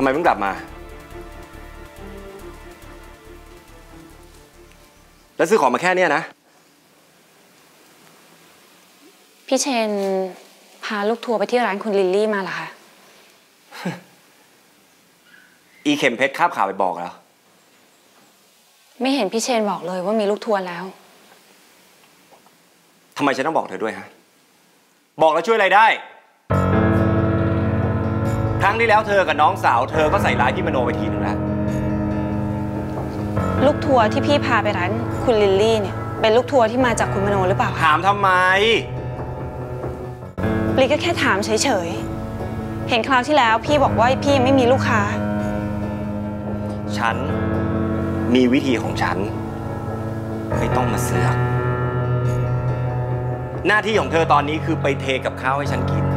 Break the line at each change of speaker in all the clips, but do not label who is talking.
ไมเพิ่งกลับมาแล้วซื้อของมาแค่เนี้ยนะ
พี่เชนพาลูกทัวร์ไปที่ร้านคุณลิลลี่มาเหรอคะ
อีเข็มเพชรคาบข่าวไปบอกแล้ว
ไม่เห็นพี่เชนบอกเลยว่ามีลูกทัวร์แล้ว
ทำไมฉันต้องบอกเธอด้วยฮะบอกแล้วช่วยอะไรได้ครั้งที่แล้วเธอกับน้องสาวเธอก็ใส่ร้ายพี่มโนไปทีนึงแล้ว
ลูกทัวร์ที่พี่พาไปร้านคุณลิลลี่เนี่ยเป็นลูกทัวร์ที่มาจากคุณมโนหรือเปล่า
ถามทำไม
ลีก็แค่ถามเฉยๆเห็นคราวที่แล้วพี่บอกว่าพี่ยังไม่มีลูกค้า
ฉันมีวิธีของฉันไม่ต้องมาเสือกหน้าที่ของเธอตอนนี้คือไปเทกับข้าวให้ฉันกิน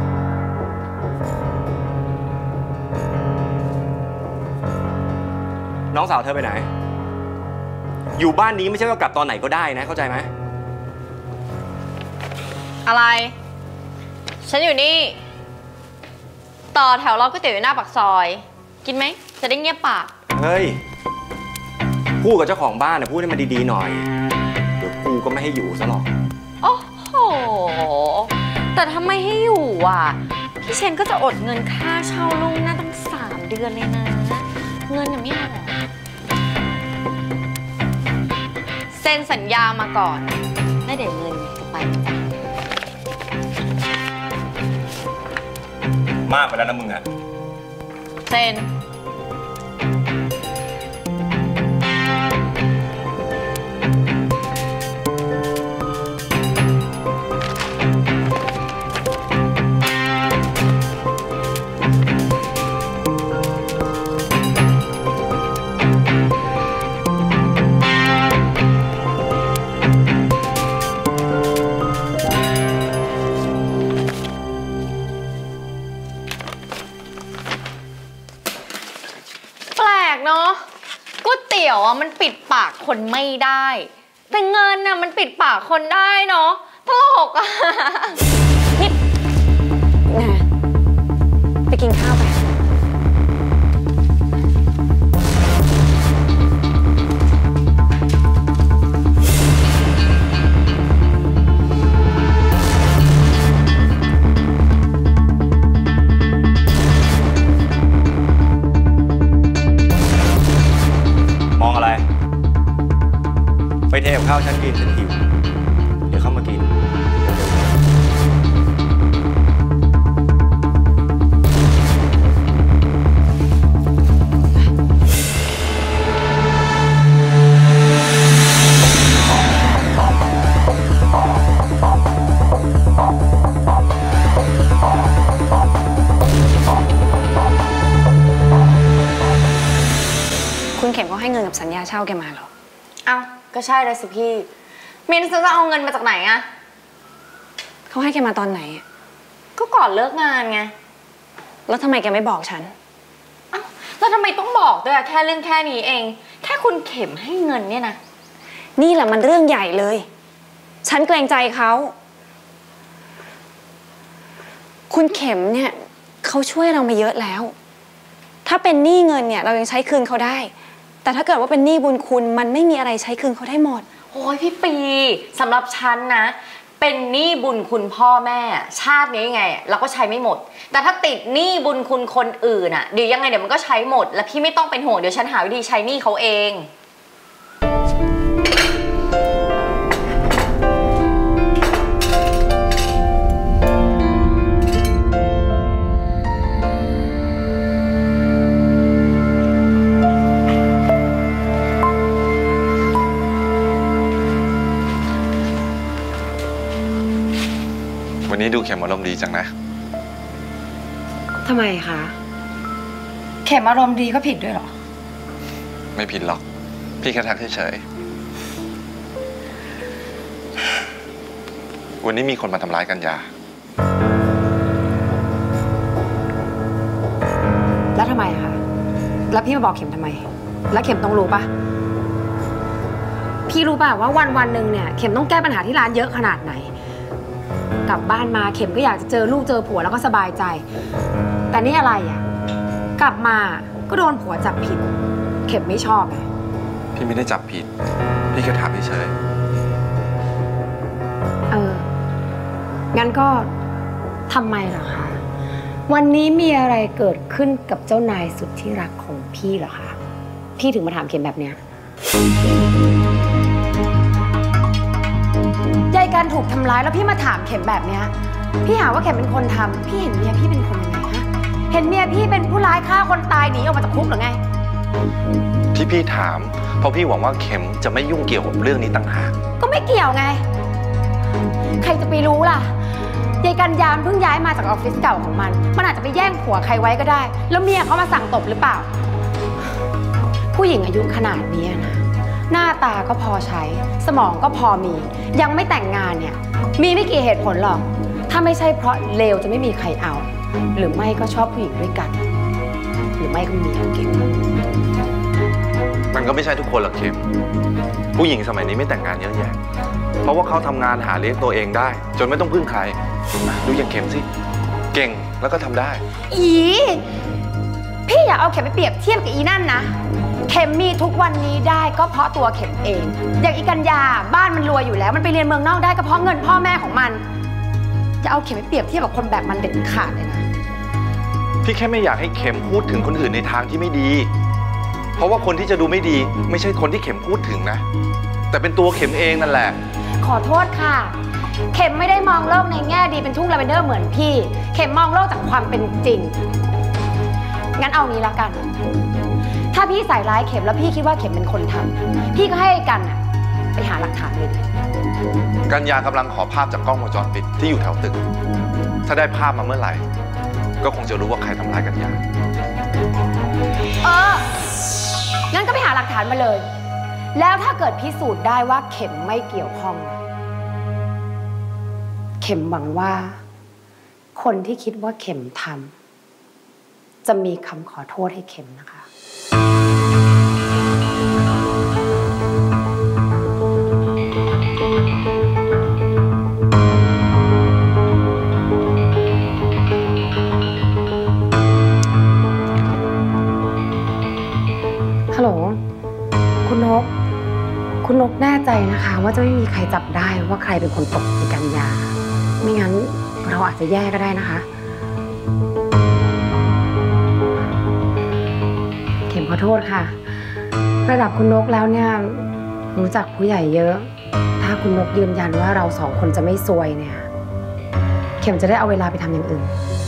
น้องสาวเธอไปไหนอยู่บ้านนี้ไม่ใช่ว่ากลับตอนไหนก็ได้นะเข้าใจไหม
อะไรฉันอยู่นี่ต่อแถวรอก๋วยเตี๋ยวอยู่หน้าปากซอยกินไหมจะได้เงียบปาก
เฮ้ยพูดกับเจ้าของบ้านนะพูดให้มันดีๆหน่อยเดี๋ยวกูก็ไม่ให้อยู่ซะหรอก
โอ้โหแต่ทำไมให้อยู่อ่ะพี่เชนก็จะอดเงินค่าเช่าล่วงหน้าตั้ง3 เดือนเลยนะเงินน่ะไม่เอาเซ็นสัญญามาก่อนแล้วเดี๋ยวเงินจะไปจ่าย
มากไปแล้วนะมึงอะ
เซ็นเนาะก๋วยเตี๋ยวอ่ะมันปิดปากคนไม่ได้แต่เงินน่ะมันปิดปากคนได้เนาะตลกอ่ะ
นี่นะไปกินข้าวไป
ไปเทกับข้าวฉันกินฉันหิวเดี๋ยวเข้ามากิน
คุณเข็มเขาให้เงินกับสัญญาเช่าแกมาเหรอ
เอ้าก็ใช่เลยสิพี่มินจะเอาเงินมาจากไหนอะ
เขาให้แกมาตอนไหน
ก็ก่อนเลิกงานไง
แล้วทำไมแกไม่บอกฉัน
เอ้าแล้วทำไมต้องบอกด้วยอะแค่เรื่องแค่นี้เองแค่คุณเข็มให้เงินเนี่ยนะ
นี่แหละมันเรื่องใหญ่เลยฉันเกรงใจเขาคุณเข็มเนี่ยเขาช่วยเรามาเยอะแล้วถ้าเป็นหนี้เงินเนี่ยเรายังใช้คืนเขาได้แต่ถ้าเกิดว่าเป็นหนี้บุญคุณมันไม่มีอะไรใช้คืนเขาได้หมด
โอ้ยพี่ปีสำหรับฉันนะเป็นหนี้บุญคุณพ่อแม่ชาตินี้ยังไงเราก็ใช้ไม่หมดแต่ถ้าติดหนี้บุญคุณคนอื่นอะเดี๋ยวยังไงเดี๋ยวมันก็ใช้หมดแล้วพี่ไม่ต้องเป็นห่วงเดี๋ยวฉันหาวิธีใช้หนี้เขาเอง
วันนี้ดูเข็มอารมณ์ดีจังนะ
ทำไมคะ
เข็มอารมณ์ดีก็ผิดด้วยเหรอ
ไม่ผิดหรอกพี่แค่ทักเฉยๆวันนี้มีคนมาทำร้ายกัญญา
แล้วทำไมคะแล้วพี่มาบอกเข็มทำไมแล้วเข็มต้องรู้ปะพี่รู้ป่ะว่าวันหนึ่งเนี่ยเข็มต้องแก้ปัญหาที่ร้านเยอะขนาดไหนกลับบ้านมาเข็มก็อยากจะเจอลูกเจอผัวแล้วก็สบายใจแต่นี่อะไรอ่ะกลับมาก็โดนผัวจับผิดเข็มไม่ชอบไง
พี่ไม่ได้จับผิด พี่แค่ถามเฉย
งั้นก็ทำไมเหรอคะวันนี้มีอะไรเกิดขึ้นกับเจ้านายสุดที่รักของพี่เหรอคะพี่ถึงมาถามเข็มแบบเนี้ยยายการถูกทำร้ายแล้วพี่มาถามเข็มแบบเนี้ยพี่หาว่าเข็มเป็นคนทำพี่เห็นเมียพี่เป็นคนยังไงฮะเห็นเมียพี่เป็นผู้ร้ายฆ่าคนตายหนีออกมาจากคุกหรือไง
ที่พี่ถามเพราะพี่หวังว่าเข็มจะไม่ยุ่งเกี่ยวกับเรื่องนี้ต่างหาก
ก็ไม่เกี่ยวไงใครจะไปรู้ล่ะยายกันยามเพิ่งย้ายมาจากออฟฟิศเก่าของมันอาจจะไปแย่งผัวใครไว้ก็ได้แล้วเมียเขามาสั่งตบหรือเปล่าผู้หญิงอายุขนาดนี้นะหน้าตาก็พอใช้สมองก็พอมียังไม่แต่งงานเนี่ยมีไม่กี่เหตุผลหรอกถ้าไม่ใช่เพราะเลวจะไม่มีใครเอาหรือไม่ก็ชอบผู้หญิงด้วยกันหรือไม่ก็มีเก่ง
มันก็ไม่ใช่ทุกคนหรอกเข็มผู้หญิงสมัยนี้ไม่แต่งงานเยอะแยะเพราะว่าเขาทำงานหาเลี้ยงตัวเองได้จนไม่ต้องพึ่งใครดูอย่างเข็มสิเก่งแล้วก็ทำได้
พี่อย่าเอาเข็มไปเปรียบเทียบกับอีนั่นนะเข็มมีทุกวันนี้ได้ก็เพราะตัวเข็มเองอย่างอีกัญญาบ้านมันรวยอยู่แล้วมันไปเรียนเมืองนอกได้ก็เพราะเงินพ่อแม่ของมันจะเอาเข็มไปเปรียบเทียบกับคนแบบมันเด็ดขาดเลยนะ
พี่แค่ไม่อยากให้เข็มพูดถึงคนอื่นในทางที่ไม่ดีเพราะว่าคนที่จะดูไม่ดีไม่ใช่คนที่เข็มพูดถึงนะแต่เป็นตัวเข็มเองนั่นแหละ
ขอโทษค่ะเข็มไม่ได้มองโลกในแง่ดีเป็นทุ่งลาเวนเดอร์เหมือนพี่เข็มมองโลกจากความเป็นจริงงั้นเอางี้ละกันถ้าพี่ใส่ร้ายเข็มแล้วพี่คิดว่าเข็มเป็นคนทำพี่ก็ให้กันไปหาหลักฐานเลย
กัญญากำลังขอภาพจากกล้องวงจรปิดที่อยู่แถวตึกถ้าได้ภาพมาเมื่อไหร่ก็คงจะรู้ว่าใครทำร้ายกัญญา
งั้นก็ไปหาหลักฐานมาเลยแล้วถ้าเกิดพิสูจน์ได้ว่าเข็มไม่เกี่ยวข้องเข็มหวังว่าคนที่คิดว่าเข็มทำจะมีคำขอโทษให้เข็มนะคะฮัลโหลคุณนกแน่ใจนะคะว่าจะไม่มีใครจับได้ว่าใครเป็นคนตบในกัญญาไม่งั้นเราอาจจะแย่ก็ได้นะคะเข็มขอโทษค่ะระดับคุณนกแล้วเนี่ยรู้จักผู้ใหญ่เยอะถ้าคุณนกยืนยันว่าเราสองคนจะไม่ซวยเนี่ยเข็มจะได้เอาเวลาไปทำอย่างอื่น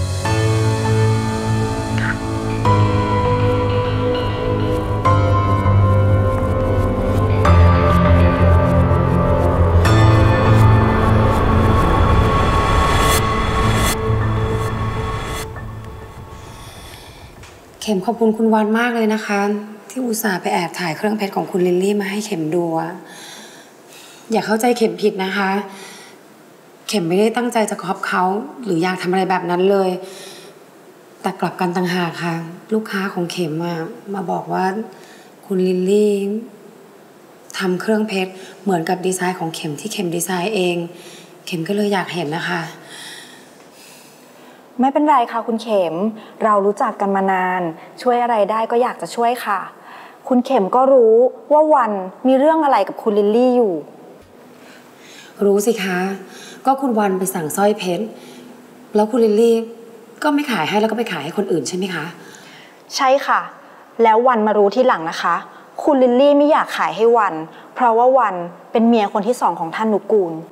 เข็มขอบคุณคุณวันมากเลยนะคะที่อุตส่าห์ไปแอบถ่ายเครื่องเพชรของคุณลิลลี่มาให้เข็มดูอย่าเข้าใจเข็มผิดนะคะเข็มไม่ได้ตั้งใจจะคบเขาหรืออยากทำอะไรแบบนั้นเลยแต่กลับกันต่างหากค่ะลูกค้าของเข็มมาบอกว่าคุณลิลลี่ทำเครื่องเพชรเหมือนกับดีไซน์ของเข็มที่เข็มดีไซน์เองเข็มก็เลยอยากเห็นนะคะ
ไม่เป็นไรค่ะคุณเข็มเรารู้จักกันมานานช่วยอะไรได้ก็อยากจะช่วยค่ะคุณเข็มก็รู้ว่าวันมีเรื่องอะไรกับคุณลิลลี่อยู่
รู้สิคะก็คุณวันไปสั่งสร้อยเพชรแล้วคุณลิลลี่ก็ไม่ขายให้แล้วก็ไปขายให้คนอื่นใช่ไหมคะ
ใช่ค่ะแล้ววันมารู้ที่หลังนะคะคุณลิลลี่ไม่อยากขายให้วันเพราะว่าวันเป็นเมียคนที่2ของท่านนุกูล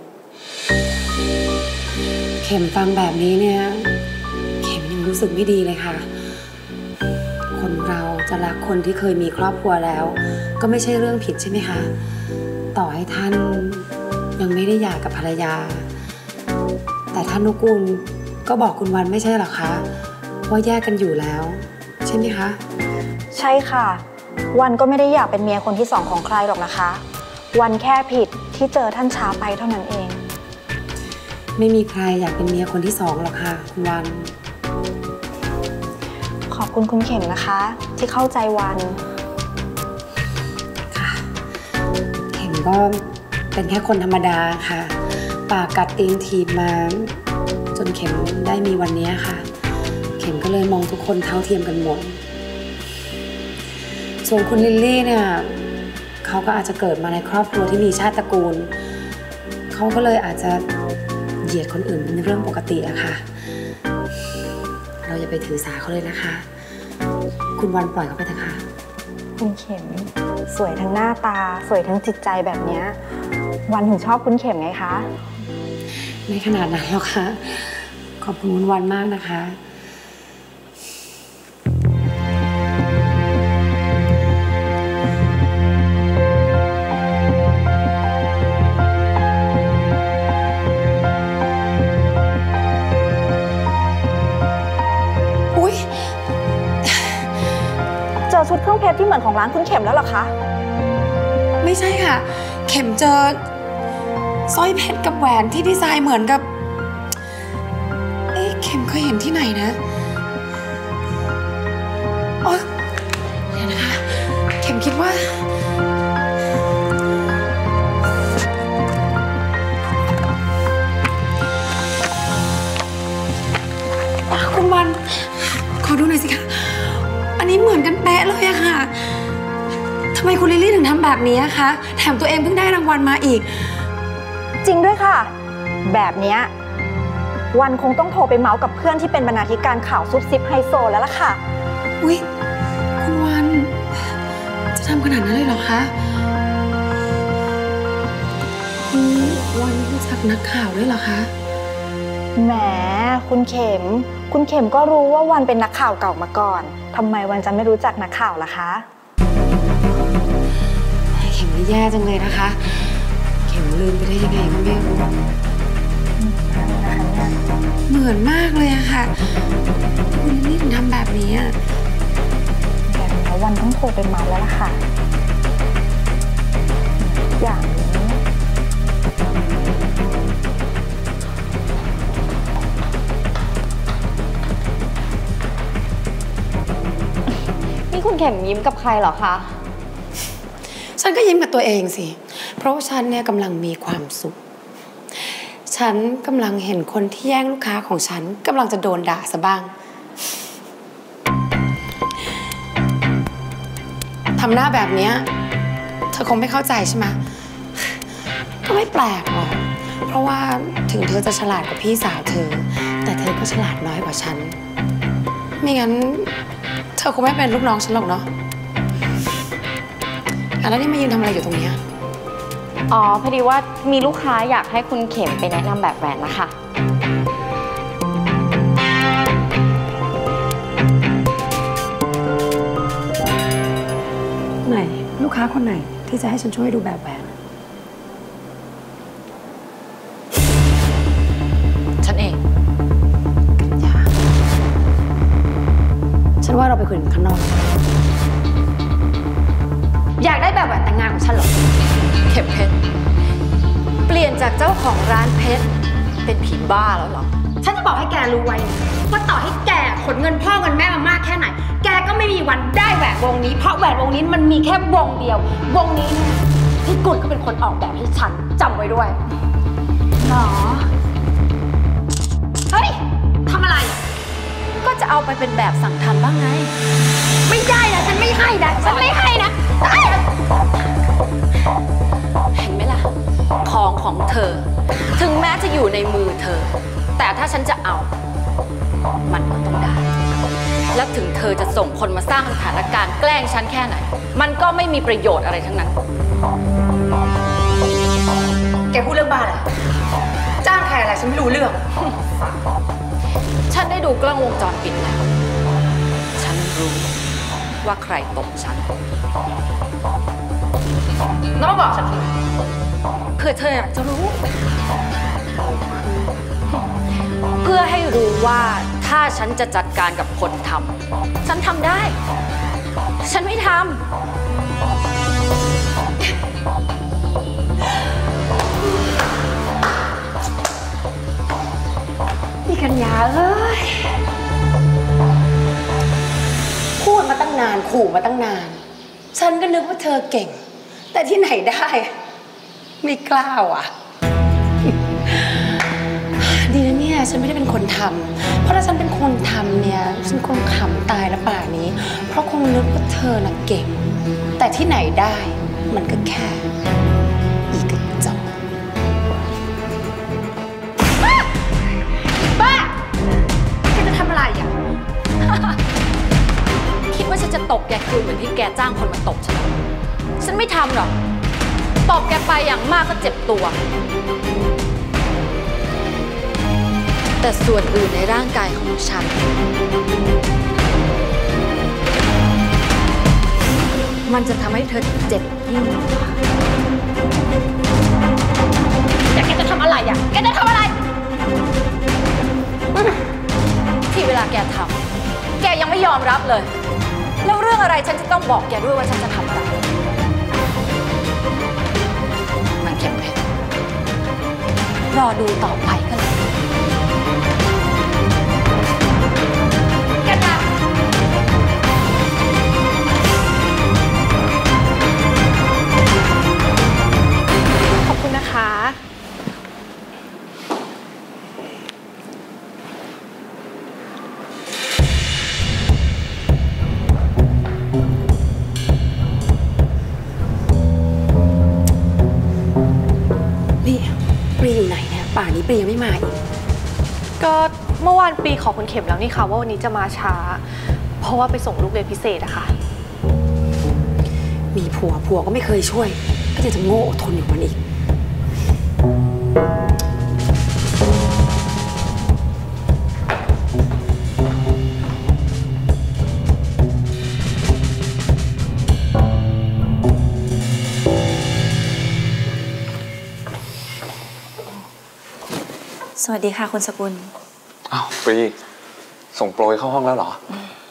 เข็มฟังแบบนี้เนี่ยเข็มยังรู้สึกไม่ดีเลยค่ะคนเราจะรักคนที่เคยมีครอบครัวแล้วก็ไม่ใช่เรื่องผิดใช่ไหมคะต่อให้ท่านยังไม่ได้หย่ากับภรรยาแต่ท่านนุกูลก็บอกคุณวันไม่ใช่หรอคะว่าแยกกันอยู่แล้วใช่ไหมคะ
ใช่ค่ะวันก็ไม่ได้อยากเป็นเมียคนที่2ของใครหรอกนะคะวันแค่ผิดที่เจอท่านช้าไปเท่านั้นเอง
ไม่มีใครอยากเป็นเมียคนที่2หรอกค่ะคุณวัน
ขอบคุณคุณเข็มนะคะที่เข้าใจวัน
ค่ะเข็มก็เป็นแค่คนธรรมดาค่ะปากกัดตีนถีบมาจนเข็มได้มีวันนี้ค่ะเข็มก็เลยมองทุกคนเท่าเทียมกันหมดส่วนคุณลิลลี่เนี่ยเขาก็อาจจะเกิดมาในครอบครัวที่มีชาติตระกูลเขาก็เลยอาจจะเหยียดคนอื่นเป็นเรื่องปกติอะค่ะเราอย่าไปถือสาเขาเลยนะคะคุณวันปล่อยเขาไปเถอะค่ะ
คุณเข็มสวยทั้งหน้าตาสวยทั้งจิตใจแบบนี้วันถึงชอบคุณเข็มไงคะ
ไม่ขนาดนั้นหรอกค่ะขอบคุณวันมากนะคะ
เจอชุดเครื่องเพชรที่เหมือนของร้านคุณเข็มแล้วเหรอคะ
ไม่ใช่ค่ะเข็มเจอสร้อยเพชรกับแหวนที่ดีไซน์เหมือนกับเข็มเคยเห็นที่ไหนนะเดี๋ยวนะคะเข็มคิดว่าคุณวันขอดูหน่อยสิคะอันนี้เหมือนกันเป๊ะเลยอะค่ะทำไมคุณลิลลี่ถึงทำแบบนี้คะแถมตัวเองเพิ่งได้รางวัลมาอีก
จริงด้วยค่ะแบบนี้วันคงต้องโทรไปเมาส์กับเพื่อนที่เป็นบรรณาธิการข่าวซุบซิบไฮโซแล้วล่ะค่ะ
อุ๊ยคุณวันจะทำขนาดนั้นเลยเหรอคะวันรู้จักนักข่าวด้วยเหรอคะ
แหมคุณเข็มก็รู้ว่าวันเป็นนักข่าวเก่ามาก่อนทำไมวันจะไม่รู้จักนักข่าวล่ะคะ
เข็มนี่แย่จังเลยนะคะเข็มลืมไปได้ยังไงก็ไม่รู้เหมือนมากเลยอะค่ะคุณนี่ถึงทำแบบนี้อะ
แบบนี้วันต้องโทรไปเมาแล้วล่ะค่ะอย่างนี้
นี่คุณเข็มยิ้มกับใครเหรอคะ
ฉันก็ยิ้มกับตัวเองสิเพราะว่าฉันเนี่ยกำลังมีความสุขฉันกำลังเห็นคนที่แย่งลูกค้าของฉันกำลังจะโดนด่าซะบ้างทำหน้าแบบนี้เธอคงไม่เข้าใจใช่ไหมก็ไม่แปลกหรอกเพราะว่าถึงเธอจะฉลาดกว่าพี่สาวเธอแต่เธอก็ฉลาดน้อยกว่าฉันไม่งั้นเธอคงไม่เป็นลูกน้องฉันหรอกเนาะแล้วนี่มายืนทำอะไรอยู่ตรงนี้
อ๋อพอดีว่ามีลูกค้าอยากให้คุณเข็มไปแนะนำแบบแหวนนะคะ
ไหนลูกค้าคนไหนที่จะให้ฉันช่วยดูแบบแหวน
ฉันเอง
อย่าฉันว่าเราไปคุยกันข้างนอก
อยากได้แบบแหวนแต่งงานของฉันเหรอเข็มเพชรเปลี่ยนจากเจ้าของร้านเพชรเป็นผีบ้าแล้วเหรอฉันจะบอกให้แกรู้ไว้ว่าต่อให้แกขนเงินพ่อเงินแม่มามากแค่ไหนแกก็ไม่มีวันได้แหวนวงนี้เพราะแหวนวงนี้มันมีแค่วงเดียววงนี้พี่กุลก็เป็นคนออกแบบให้ฉันจำไว้ด้วยหรอเฮ้ยทำอะไรก็จะเอาไปเป็นแบบสั่งทำบ้างไงไม่ได้นะฉันไม่ให้นะฉันไม่ให้นะเห็นไหมล่ะของเธอถึงแม้จะอยู่ในมือเธอแต่ถ้าฉันจะเอามันก็ต้องได้และถึงเธอจะส่งคนมาสร้างสถานการณ์แกล้งฉันแค่ไหนมันก็ไม่มีประโยชน์อะไรทั้งนั้นแกพูดเรื่องบ้าเหรอจ้างใครอะไรฉันไม่รู้เรื่องฉันได้ดูกล้องวงจรปิดแล้วฉันรู้ว่าใครตบฉันน้องบอกฉันเพื่อเธออยากจะรู้เพื่อให้รู้ว่าถ้าฉันจะจัดการกับคนทำฉันทำได้ฉันไม่ทำพี่กัญญาเอ้ย
พูดมาตั้งนานขู่มาตั้งนานฉันก็นึกว่าเธอเก่งแต่ที่ไหนได้ไม่กล้าว่ะดีนะเนี่ยฉันไม่ได้เป็นคนทำเพราะถ้าฉันเป็นคนทำเนี่ยฉันคงขำตายแล้วป่านนี้เพราะคงนึกว่าเธอน่ะเก่งแต่ที่ไหนได้มันก็แค่อีกกระจอก
บ้าแกจะทำอะไรอ่ะ คิดว่าฉันจะตบแกคืนเหมือนที่แกจ้างคนมาตบฉันไม่ทำหรอกตบแกไปอย่างมากก็เจ็บตัวแต่ส่วนอื่นในร่างกายของฉันมันจะทำให้เธอเจ็บยิ่งกว่าแต่แกจะทำอะไรอ่ะแกจะทำอะไรที่เวลาแกทำแกยังไม่ยอมรับเลยแล้วเรื่องอะไรฉันจะต้องบอกแกด้วยว่าฉันจะทำอะไรมันเข็มเพชรรอดูต่อไปก็แล้วกันนะขอบคุณนะคะ
นี่ปรีอยู่ไหนเนี่ยป่านนี้ปรียังไม่มาอีก
ก็เมื่อวานปีขอคุณเข็มแล้วนี่ค่ะว่าวันนี้จะมาช้า เพราะว่าไปส่งลูกเรียนพิเศษอะค่ะ
มีผัวก็ไม่เคยช่วยก็ยังจะโง่อดทนอยู่มันอีก
สวัสดีค่ะคุณสกุล
อ้าวปรีส่งโปรยเข้าห้องแล้วเหรอ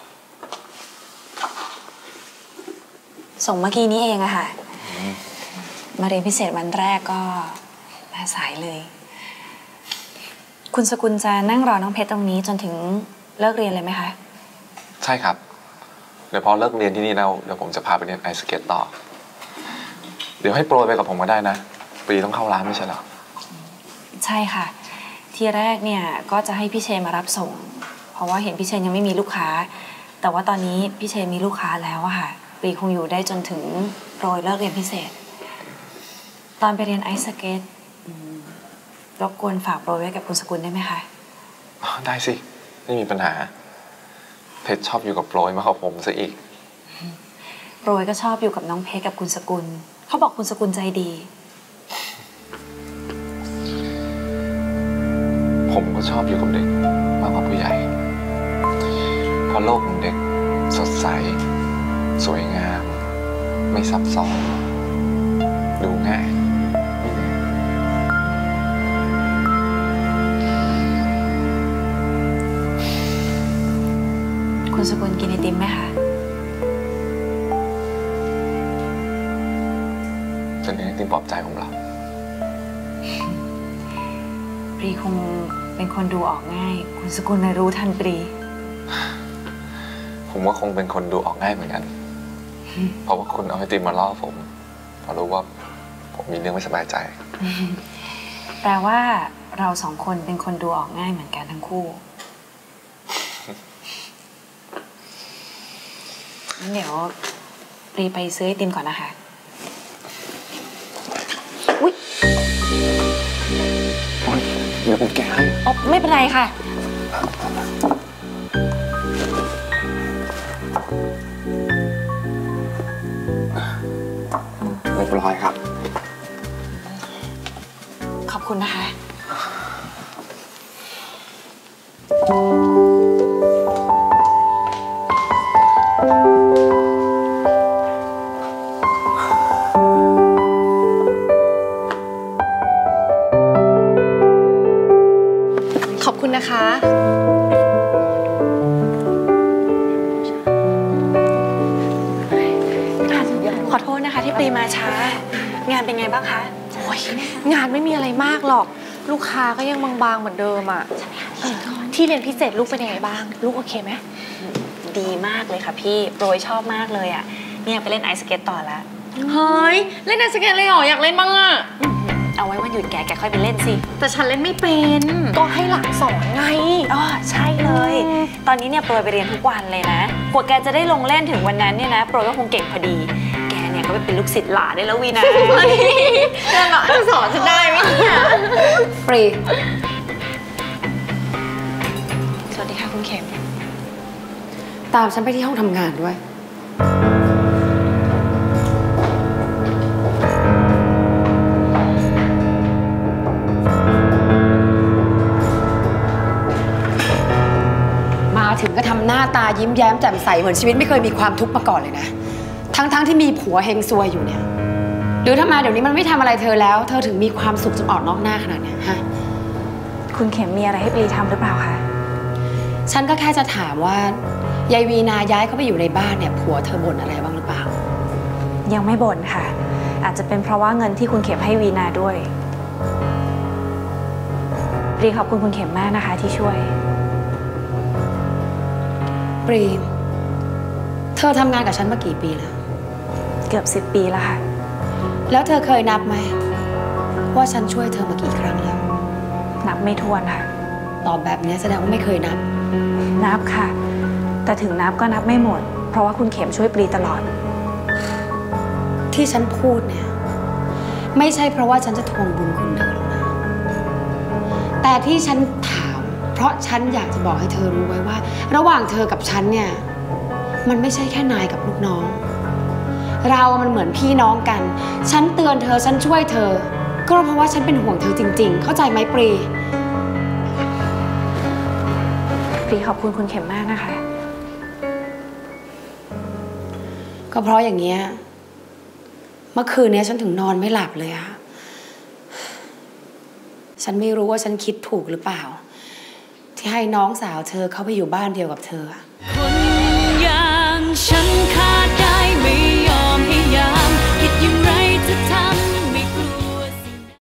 ส่งเมื่อกี้นี้เองอะค่ะ มาเรียนพิเศษวันแรกก็มาสายเลย คุณสกุลจะนั่งรอน้องเพชรตรงนี้จนถึงเลิกเรียนเลยไหมคะ
ใช่ครับเดี๋ยวพอเลิกเรียนที่นี่แล้วเดี๋ยวผมจะพาไปเรียนไอสเก็ตต่อเดี๋ยวให้โปรยไปกับผมก็ได้นะปรีต้องเข้าร้านไม่ใช่เหรอ
ใช่ค่ะทีแรกเนี่ยก็จะให้พี่เชนมารับส่งเพราะว่าเห็นพี่เชนยังไม่มีลูกค้าแต่ว่าตอนนี้พี่เชนมีลูกค้าแล้วอะค่ะปรีคงอยู่ได้จนถึงโปรยเลิกเรียนพิเศษตอนไปเรียนไอซ์สเก็ตรบกวนฝากโปรยไว้กับคุณสกุลได้ไหมคะ
ได้สิไม่มีปัญหาเพชรชอบอยู่กับโปรยมากกว่าผมซะอีก
โปรยก็ชอบอยู่กับน้องเพชรกับคุณสกุลเขาบอกคุณสกุลใจดี
ผมก็ชอบอยู่กับเด็กมากกว่าผู้ใหญ่เพราะโลกของเด็กสดใสสวยงามไม่ซับซ้อนดูง่าย
คุณสกุลกินไอติมไหมคะ
จะเลี้ยงไอติมปลอบใจผมเหรอ
ปรีคงเป็นคนดูออกง่ายคุณสกุลเลยรู้ทันปรี
ผมว่าคงเป็นคนดูออกง่ายเหมือนกันเพราะว่าคุณเอาไอติมมาล่อผมเพราะรู้ว่าผมมีเรื่องไม่สบายใจ
แปลว่าเราสองคนเป็นคนดูออกง่ายเหมือนกันทั้งคู่งั้นเดี๋ยวปรีไปซื้อไอติมก่อนนะคะอุ๊ย
เดี๋ยวผมแกะให้
อ๋อไม่เป็นไรค่ะ
เรียบร้อยครับ
ขอบคุณนะคะ
ขอบคุณนะคะ
ขอโทษนะคะที่ปรีมาช้างานเป็นไงบ้างคะ
โอ้ยงานไม่มีอะไรมากหรอกลูกค้าก็ยังบางๆเหมือนเดิมอ่ะที่เรียนพิเศษลูกเป็นยังไงบ้างลูกโอเคไหม
ดีมากเลยค่ะพี่โปรยชอบมากเลยอ่ะเนี่ยไปเล่นไอซ์สเก็ตต่อแล้ว
เฮ้ยเล่นไอซ์สเก็ตเลยเหรออยากเล่นบ้างอ่ะ
เอาไว้วันหยุดแกค่อยไปเล่นสิ
แต่ฉันเล่นไม่เป็น
ก็ให้หลานสอนไง
อ๋อใช่เลย ตอนนี้เนี่ยโปรยไปเรียนทุกวันเลยนะกว่าแกจะได้ลงเล่นถึงวันนั้นเนี่ยนะโปรยก็คงเก่งพอดีแกเนี่ยก็ไปเป็นลูกศิษย์หลานได้แล้ววีนะ
นั่นเหรอจะสอนฉันได้ไหมเนี่ย
ปรี
สวัสดีค่ะคุณเข็ม
ตามฉันไปที่ห้องทำงานด้วยมาถึงก็ทำหน้าตายิ้มแย้มแจ่มใสเหมือนชีวิตไม่เคยมีความทุกข์มาก่อนเลยนะทั้งที่มีผัวเฮงซวยอยู่เนี่ยหรือถ้ามาเดี๋ยวนี้มันไม่ทำอะไรเธอแล้วเธอถึงมีความสุขจนออกนอกหน้าขนาดเนี้ยฮะ
คุณเข็มมีอะไรให้ปรีทำหรือเปล่าคะ
ฉันก็แค่จะถามว่ายายวีนาย้ายเข้าไปอยู่ในบ้านเนี่ยผัวเธอบ่นอะไรบ้างหรือเปล่า
ยังไม่บ่นค่ะ อาจจะเป็นเพราะว่าเงินที่คุณเข็มให้วีนาด้วยปรีขอบคุณคุณเข็มมากนะคะที่ช่วย
ปรีมเธอทำงานกับฉันมากี่ปีแล้ว
เกือบ10 ปีแล้วค่ะ
แล้วเธอเคยนับไหมว่าฉันช่วยเธอมากี่ครั้งแล้ว
นับไม่ถ้วนค่ะ
ตอบแบบนี้แสดงว่าไม่เคยนับ
นับค่ะ แต่ถึงนับก็นับไม่หมด เพราะว่าคุณเข็มช่วยปรีตลอด
ที่ฉันพูดเนี่ยไม่ใช่เพราะว่าฉันจะทวงบุญคุณเธอหรอกนะแต่ที่ฉันถามเพราะฉันอยากจะบอกให้เธอรู้ไว้ว่า ระหว่างเธอกับฉันเนี่ยมันไม่ใช่แค่นายกับลูกน้องเรามันเหมือนพี่น้องกันฉันเตือนเธอฉันช่วยเธอก็เพราะว่าฉันเป็นห่วงเธอจริงๆเข้าใจไหมปรี
ปรีขอบคุณคุณเข็มมากนะคะ
ก็เพราะอย่างเงี้ยเมื่อคืนนี้ฉันถึงนอนไม่หลับเลยอะฉันไม่รู้ว่าฉันคิดถูกหรือเปล่าที่ให้น้องสาวเธอเข้าไปอยู่บ้านเดียวกับเธอ